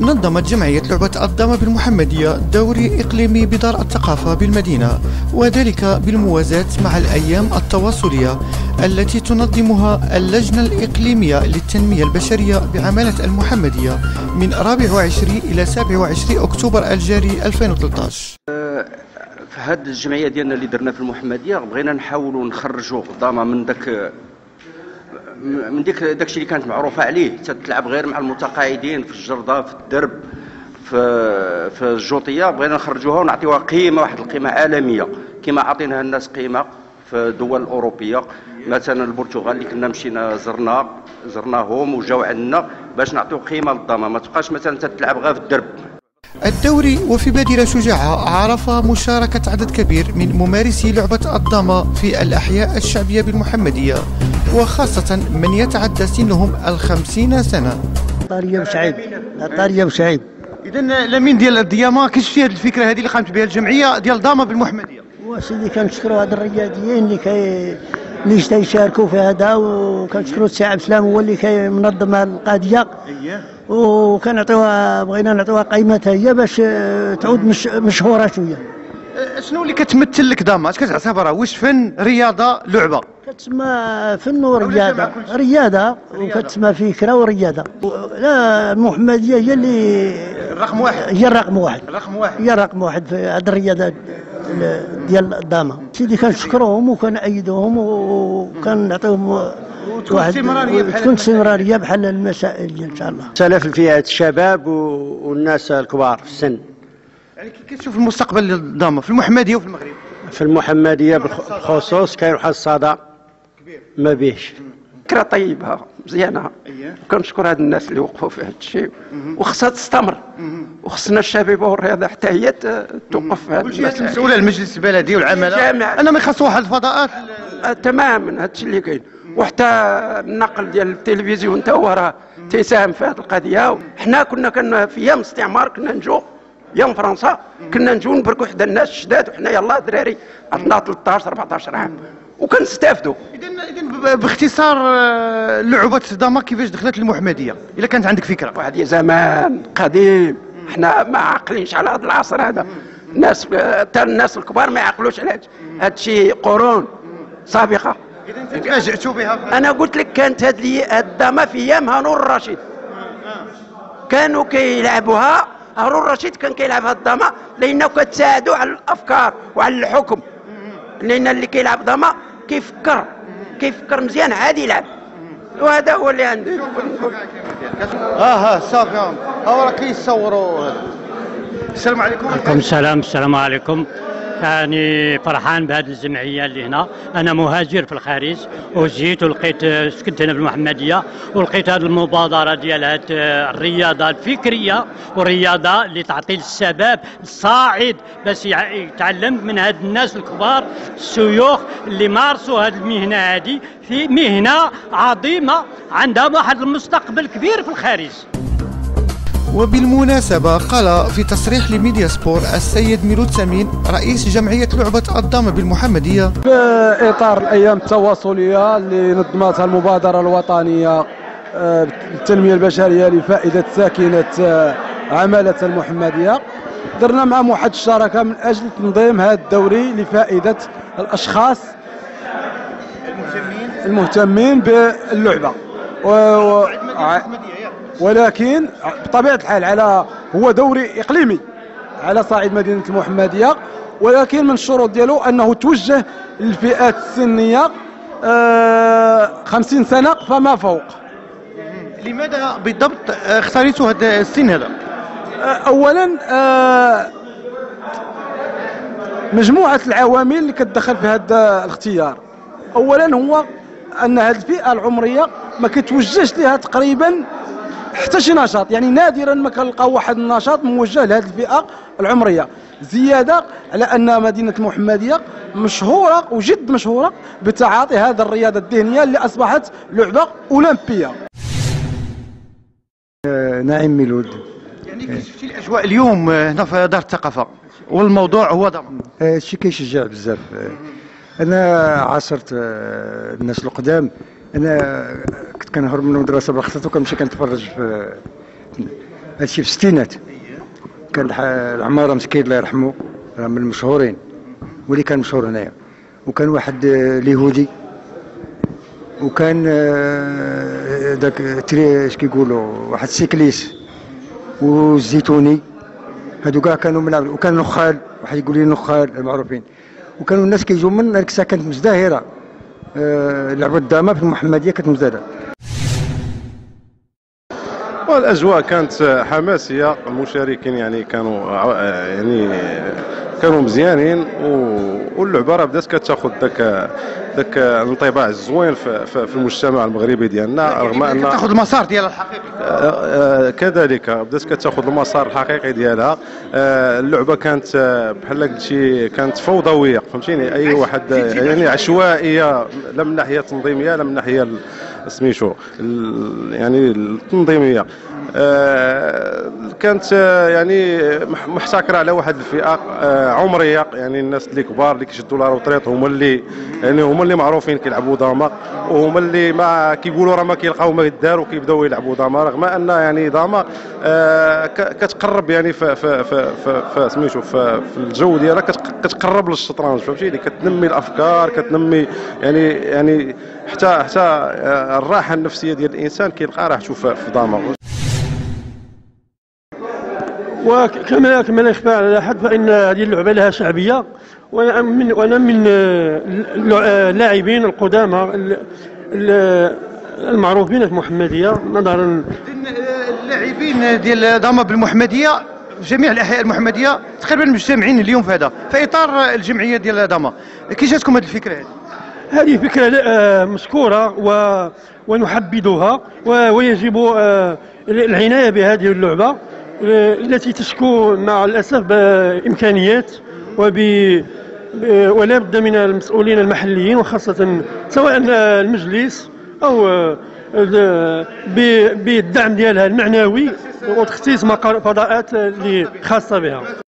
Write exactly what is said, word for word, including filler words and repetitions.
نظمت جمعية لعبة الدامة بالمحمدية دوري إقليمي بدار الثقافة بالمدينة، وذلك بالموازاة مع الأيام التواصلية التي تنظمها اللجنة الإقليمية للتنمية البشرية بعمالة المحمدية من رابع وعشرين إلى سابع وعشرين أكتوبر الجاري ألفين وثلاثة عشر. في هذه الجمعية ديالنا اللي درنا في المحمدية بغينا نحاولوا نخرجوا الدامة من داك من ديك داكشي اللي كانت معروفه عليه، تتلعب غير مع المتقاعدين في الجرده في الدرب في في الجوطيه. بغينا نخرجوها ونعطيوها قيمه، واحد القيمه عالميه كما عطيناها الناس قيمه في الدول الاوروبيه. مثلا البرتغال اللي كنا مشينا زرنا زرناهم وجاو عندنا باش نعطيو قيمه للدامه، ما تبقاش مثلا تتلعب غير في الدرب. الدوري وفي بادرة شجاعة عرف مشاركة عدد كبير من ممارسي لعبة الدامة في الأحياء الشعبية بالمحمدية، وخاصة من يتعدى سنهم الخمسين سنة. طارية وسعيد طارية وسعيد. إذا لمين ديال الديامة كيش هذه الفكرة هذه اللي قامت بها الجمعية ديال الدامة بالمحمدية؟ وسيدي كنشكروا هاد الرياضيين اللي كي اللي يشاركوا في هذا، وكنشكروا السي عبد السلام هو اللي كينظم القضية. اييه. وكنعطيوها بغينا نعطيوها قيمتها هي باش تعود مش مشهورة شوية. شنو اللي كتمثل لك دامة؟ اش كتعتبرها؟ واش فن، رياضة، لعبة؟ كتسمى فن ورياضة، رياضة وكتسمى فكرة ورياضة. لا المحمدية هي اللي الرقم واحد، هي الرقم واحد الرقم واحد هي الرقم واحد في هذه الرياضة ديال الدامة. سيدي كنشكروهم وكنأيدوهم وكنعطيهم وتكون استمرارية بحال تكون استمرارية بحال المسائل ان شاء الله. سلف الفئات الشباب والناس الكبار في السن. يعني كيف تشوف المستقبل للدامة في المحمدية وفي المغرب؟ في المحمدية بالخصوص كاين واحد الصدى ما بيهش. فكرة طيبة مزيانة، وكنشكر هاد الناس اللي وقفوا في هاد الشيء، وخصها تستمر، وخصنا الشبيبة والرياضة حتى هي توقف في هاد المسائل. المسؤولة المجلس البلدي والعمالة انا ما يخصوا واحد الفضاءات. آه تماما هادشي اللي كاين، وحتى النقل ديال التلفزيون تا هو راه تيساهم في هاد القضية. حنا كنا كنا في ايام الاستعمار كنا نجو ايام فرنسا كنا نجو نبركوا حدا الناس الشداد، وحنا يلاه دراري عندنا ثلاثطاش أربعطاش عام وكنستافدوا. اذا اذا باختصار لعبه الدامة كيفاش دخلت المحمديه؟ الا كانت عندك فكره. واحد زمان قديم، حنا ما عاقلينش على هذا العصر هذا. الناس حتى الناس الكبار ما يعقلوش على هذا الشيء، قرون سابقه. اذا تفاجئتوا بها؟ انا قلت لك كانت هذه الدامة في ايام هارون الرشيد، كانوا كيلعبوها. هارون الرشيد كان كيلعب هاد الدامة لانه كتساعدوا على الافكار وعلى الحكم، لان اللي كيلعب دامة كيفكر كيفكر مزيان عادي يلعب، وهذا هو اللي عندي. اه ها صافي ها راه كيصوروا. السلام عليكم. عليكم السلام. السلام عليكم. يعني فرحان بهذه الجمعيه اللي هنا. انا مهاجر في الخارج وجيت ولقيت سكنت هنا في المحمديه، ولقيت هذه المبادره ديال هذه الرياضه الفكريه والرياضه اللي تعطي للشباب الصاعد باش يتعلم من هاد الناس الكبار الشيوخ اللي مارسوا هذه المهنه. هذه في مهنه عظيمه عندها واحد المستقبل كبير في الخارج. وبالمناسبة قال في تصريح لميديا سبور السيد ميلود سمين رئيس جمعية لعبة الدامة بالمحمدية في إطار الأيام التواصلية اللي نظمتها المبادرة الوطنية للتنمية البشرية لفائدة ساكنة عمالة المحمدية، درنا معهم واحد الشراكة من أجل تنظيم هذا الدوري لفائدة الأشخاص المهتمين المهتمين باللعبة. و... ولكن بطبيعة الحال على هو دوري إقليمي على صعيد مدينة المحمدية، ولكن من الشروط ديالو أنه توجه للفئات السنية خمسين سنة فما فوق. لماذا بالضبط اختاريتوا هذا السن هذا؟ أولا مجموعة العوامل اللي كتدخل في هذا الاختيار. أولا هو أن هذه الفئة العمرية ما كتوجهش لها تقريبا حتى شي نشاط، يعني نادرا ما كنلقاو واحد النشاط موجه لهذه الفئه العمريه، زياده على ان مدينه المحمديه مشهوره وجد مشهوره بتعاطي هذه الرياضه الذهنيه اللي اصبحت لعبه اولمبيه. نعيم ميلود. يعني كيف شفتي الاجواء اليوم هنا في دار الثقافه والموضوع هو دامة؟ هادشي كيشجع بزاف. انا عاصرت الناس القدام، انا كنت كنهرب من المدرسه بالخطط وكنمشي كنتفرج في هادشي في الستينات. كان العماره مسكين الله يرحمه راه من المشهورين واللي كان مشهور هنايا. وكان واحد اليهودي وكان داك اش كيقولوا واحد السيكليس والزيتوني، هادو كاع كانوا من. وكان نخال، واحد يقول لي نخال المعروفين، وكانوا الناس كيجوا من هذيك الساعه كانت مزدهره. لعبه الدامه في المحمديه كانت مزدهره. والاجواء كانت حماسيه، المشاركين يعني كانوا يعني كانوا مزيانين، واللعبه راه بدات كتاخذ ذاك ذاك الانطباع الزوين في, في المجتمع المغربي ديالنا، رغم ان كتاخذ المسار ديالها الحقيقي. كذلك بدات كتاخذ المسار الحقيقي ديالها. اللعبه كانت بحال قلتي كانت فوضويه، فهمتيني، اي واحد يعني عشوائيه، لا من ناحيه تنظيميه لا من ناحيه سميتو يعني التنظيميه. آه كانت آه يعني محتكره على واحد الفئه آه عمريه، يعني الناس اللي كبار اللي كيشدوا لا روطريط هما اللي يعني هما اللي معروفين كيلعبوا داما، وهما اللي ما كيقولوا راه ما كيلقاو ما يدار وكيبداو يلعبوا داما، رغم ان يعني داما آه كتقرب يعني في في في, في, في سميتو في, في الجو ديالها كتقرب للشطرنج، فهمتيني، كتنمي الافكار، كتنمي يعني يعني حتى حتى آه الراحه النفسيه ديال الانسان كيلقى راحته في داما. وكما كما لا يخفى على احد فان هذه اللعبه لها شعبيه، وانا من وانا من اللاعبين القدامى المعروفين في المحمديه. نظرا اللاعبين ديال داما بالمحمديه في جميع الاحياء المحمديه تقريبا مجتمعين اليوم في هذا في اطار الجمعيه ديال داما. كي جاتكم هذه الفكره؟ هذه هذه فكره مشكوره ونحبذها، ويجب العنايه بهذه اللعبه التي تشكو مع الأسف بإمكانيات وب ولا بد من المسؤولين المحليين، وخاصة سواء المجلس أو بالدعم ديالها المعنوي وتخصيص فضاءات خاصة بها.